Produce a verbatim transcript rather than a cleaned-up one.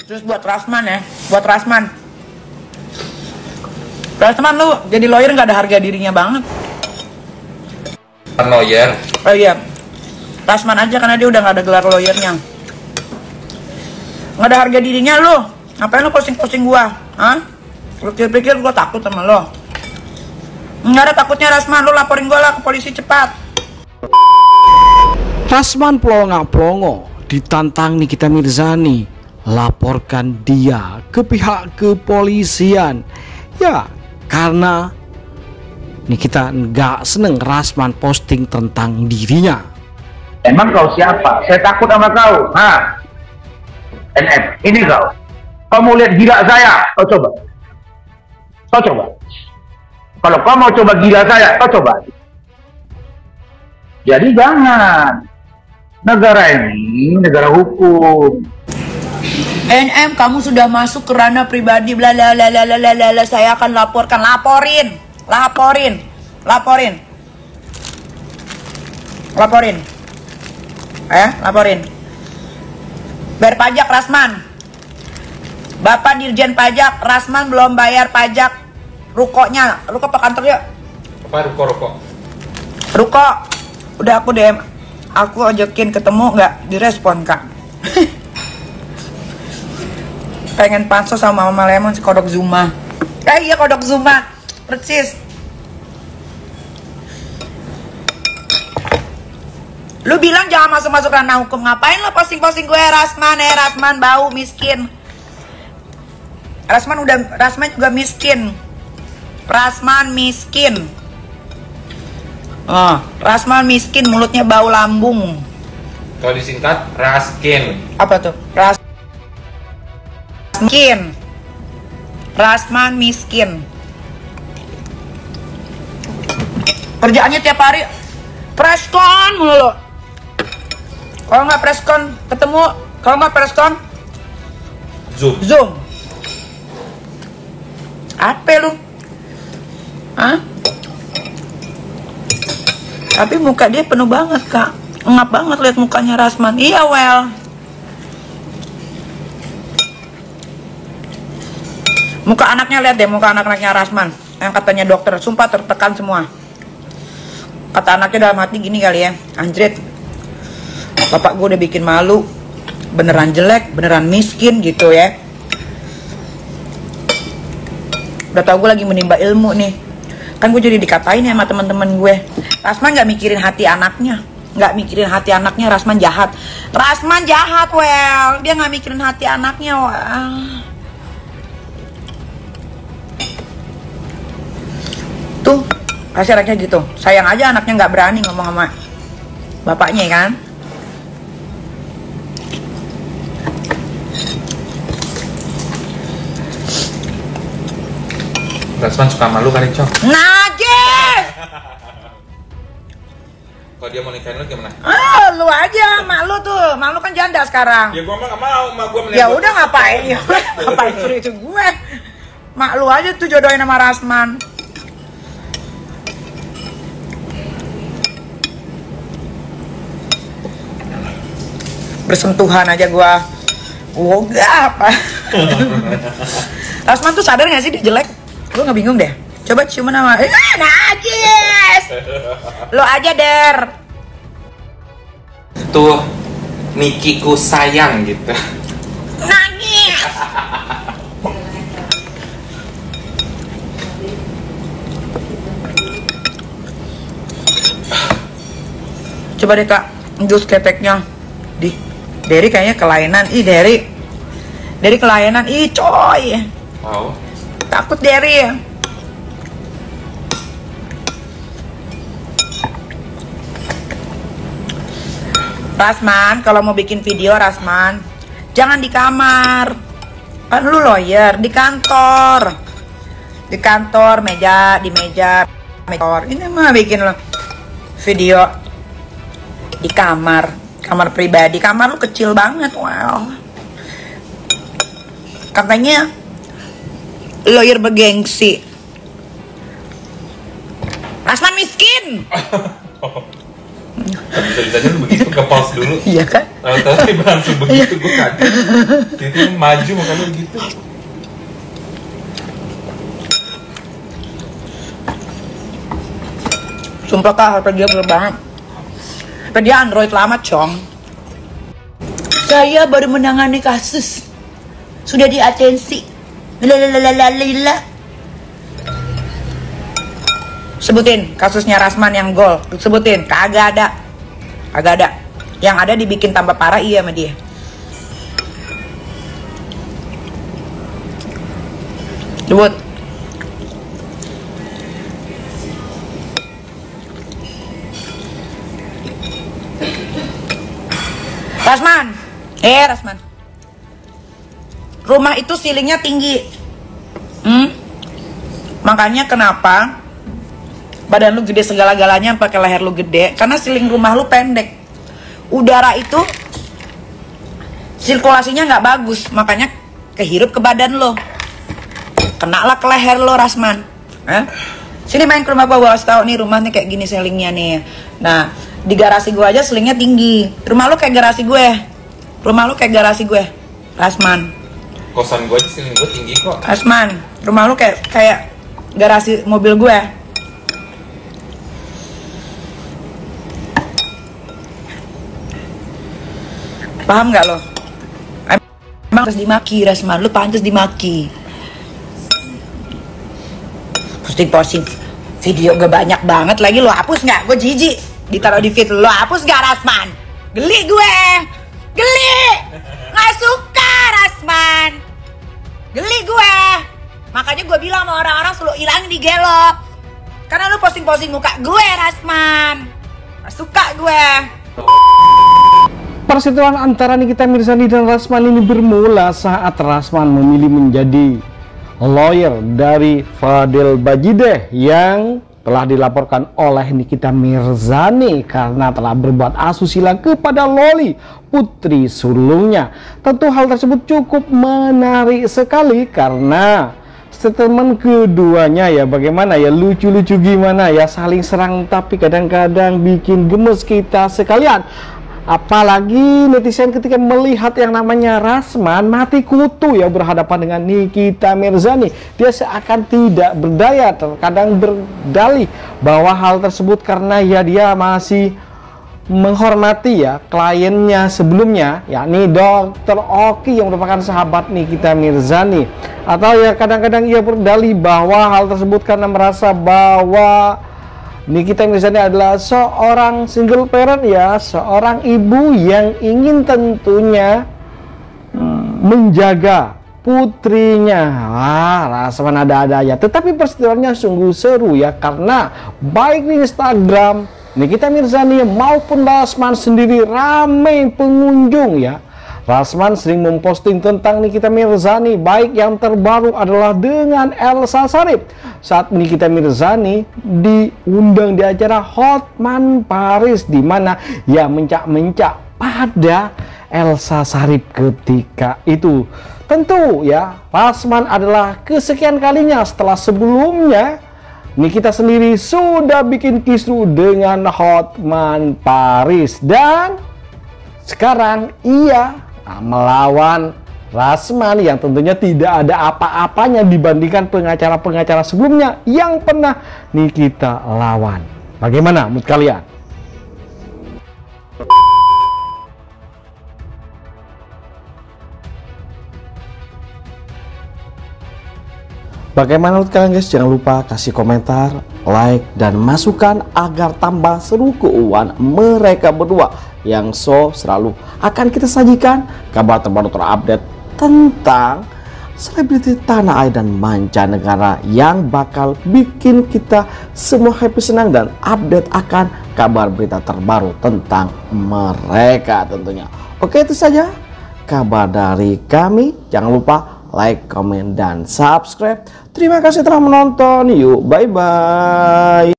Terus buat Rasman ya, buat Rasman. Rasman lu jadi lawyer nggak ada harga dirinya banget. Lawyer. Oh iya, Rasman aja karena dia udah nggak ada gelar lawyernya. Nggak ada harga dirinya lu. Ngapain lu posting-posting gua? Hah? Lu pikir gua takut sama lo? Nggak ada takutnya Rasman, lu laporin gua lah ke polisi cepat. Rasman Plonga-Plongo ditantang Nikita Mirzani, laporkan dia ke pihak kepolisian. Ya, karena Nikita nggak seneng Rasman posting tentang dirinya. Emang kau siapa? Saya takut sama kau. Ha? N F, ini kau. Kau mau lihat gila saya? Kau coba. Kau coba. Kalau kau mau coba gila saya, kau coba. Jadi jangan. Negara ini negara hukum. N M, kamu sudah masuk ke ranah pribadi, bla bla bla bla bla bla bla. Saya akan laporkan, laporin, laporin, laporin, laporin, eh, laporin. Bayar pajak Rasman, Bapak Dirjen Pajak, Rasman belum bayar pajak rukonya, ruko apa kantornya? Apa ruko ruko? Ruko, udah aku D M, aku ajakin ketemu nggak direspon kak. Pengen pansos sama Mama Lemon si kodok Zuma. Eh iya kodok Zuma, persis. Lu bilang jangan masuk-masuk ranah hukum, ngapain lo posting-posting gue Rasman, eh Rasman bau miskin. Rasman udah, Rasman juga miskin. Rasman miskin. Oh, Rasman miskin, mulutnya bau lambung. Kalau disingkat Raskin. Apa tuh? Ras miskin. Rasman miskin. Kerjaannya tiap hari preskon mulu. Kalau nggak preskon ketemu, kalau nggak preskon Zoom. Zoom. Apa lu? Hah? Tapi muka dia penuh banget kak. Ngap banget lihat mukanya Rasman. Iya well. Muka anaknya lihat deh, muka anak-anaknya Rasman yang katanya dokter, sumpah tertekan semua. Kata anaknya dalam hati gini kali ya, anjrit, bapak gue udah bikin malu, beneran jelek, beneran miskin gitu ya. Udah tau gue lagi menimba ilmu nih, kan gue jadi dikatain ya sama teman-teman gue, Rasman nggak mikirin hati anaknya, nggak mikirin hati anaknya. Rasman jahat, Rasman jahat well, dia nggak mikirin hati anaknya. Wah. Tuh, kasih anaknya gitu. Sayang aja anaknya nggak berani ngomong sama bapaknya kan. Rasman suka malu kali Cok. Najis! Kalau dia mau nikahin lu gimana? Ah, lu aja, mak lu tuh. Mak lu kan janda sekarang. Ya gua mah gak mau, mak gua Ya udah ngapain ya? Ngapain suruh itu gue? Mak lu aja tuh jodohin sama Rasman. Bersentuhan aja gua. Oh, enggak apa. Rasman tuh sadar gak sih dia jelek? Gue nggak bingung deh. Coba ciuman sama. Eh, najis. Lo aja der. Tuh Mikiku sayang gitu. Nangis. Coba deh kak, jus keteknya. Di Derry kayaknya kelainan. Ih Derry, Derry kelainan. Ih coy. Wow. Takut Derry ya. Rasman, kalau mau bikin video Rasman, jangan di kamar. Kan lu lawyer, di kantor. Di kantor, meja, di meja, meja. Ini mah bikin lo video di kamar. Kamar pribadi, kamar lu kecil banget. Wow. Katanya lawyer bergengsi. Rasman miskin. Bisa-bisanya lu begitu ke pause dulu. Iya kan? Tahu-tahu tiba langsung begitu, gue kaget. Itu maju makanya begitu. Sumpah kak, H P dia bener banget. H P dia Android lama, cong. Saya baru menangani kasus. Sudah diatensi. Lalalalala. Sebutin kasusnya Rasman yang gol. Sebutin, kagak ada. Kagak ada. Yang ada dibikin tambah parah iya sama dia. Sebut. Rasman, eh Rasman, rumah itu ceilingnya tinggi, hmm? Makanya kenapa badan lu gede segala-galanya pakai leher lu gede? Karena ceiling rumah lu pendek, udara itu sirkulasinya nggak bagus, makanya kehirup ke badan lo, kenalah ke leher lo Rasman. Eh? Sini main ke rumah gua, gua kasih tau nih rumah nih kayak gini ceilingnya nih. Nah. Di garasi gue aja selingnya tinggi. Rumah lu kayak garasi gue. Rumah lu kayak garasi gue. Rasman. Kosan gue aja seling gue tinggi kok. Rasman, rumah lu kayak kayak garasi mobil gue. Paham nggak lo? Emang harus dimaki Rasman, lu pantas dimaki. Posting-posting video gue banyak banget lagi, lo hapus nggak? Gue jijik. Ditaruh di feed, lo hapus gak Rasman? Geli gue, geli, nggak suka Rasman, geli gue. Makanya gue bilang sama orang-orang selalu hilangin di gelok, karena lo posting-posting muka gue Rasman, nggak suka gue. Perseteruan antara Nikita Mirzani dan Rasman ini bermula saat Rasman memilih menjadi lawyer dari Fadil Bajideh yang telah dilaporkan oleh Nikita Mirzani karena telah berbuat asusila kepada Loli, putri sulungnya. Tentu hal tersebut cukup menarik sekali karena statement keduanya ya bagaimana ya, lucu-lucu gimana ya, saling serang tapi kadang-kadang bikin gemes kita sekalian. Apalagi netizen ketika melihat yang namanya Rasman mati kutu ya berhadapan dengan Nikita Mirzani. Dia seakan tidak berdaya, terkadang berdalih bahwa hal tersebut karena ya dia masih menghormati ya kliennya sebelumnya, yakni dokter Oki yang merupakan sahabat Nikita Mirzani. Atau ya kadang-kadang ia berdalih bahwa hal tersebut karena merasa bahwa Nikita Mirzani adalah seorang single parent ya, seorang ibu yang ingin tentunya hmm, menjaga putrinya. Wah, Rasman ada-ada aja. Tetapi perseteruannya sungguh seru ya, karena baik di Instagram Nikita Mirzani maupun Rasman sendiri ramai pengunjung ya. Rasman sering memposting tentang Nikita Mirzani, baik yang terbaru adalah dengan Elsa Sharif saat Nikita Mirzani diundang di acara Hotman Paris, di mana ia mencak-mencak pada Elsa Sharif ketika itu. Tentu ya, Rasman adalah kesekian kalinya setelah sebelumnya Nikita sendiri sudah bikin kisru dengan Hotman Paris dan sekarang ia melawan Rasman yang tentunya tidak ada apa-apanya dibandingkan pengacara-pengacara sebelumnya yang pernah Nikita lawan. Bagaimana menurut kalian? Bagaimana menurut kalian guys? Jangan lupa kasih komentar, like, dan masukan agar tambah seru keuangan mereka berdua yang so selalu akan kita sajikan kabar terbaru terupdate tentang selebriti tanah air dan mancanegara yang bakal bikin kita semua happy, senang, dan update akan kabar berita terbaru tentang mereka tentunya. Oke, itu saja kabar dari kami. Jangan lupa like, komen, dan subscribe. Terima kasih telah menonton. Yuk, bye-bye.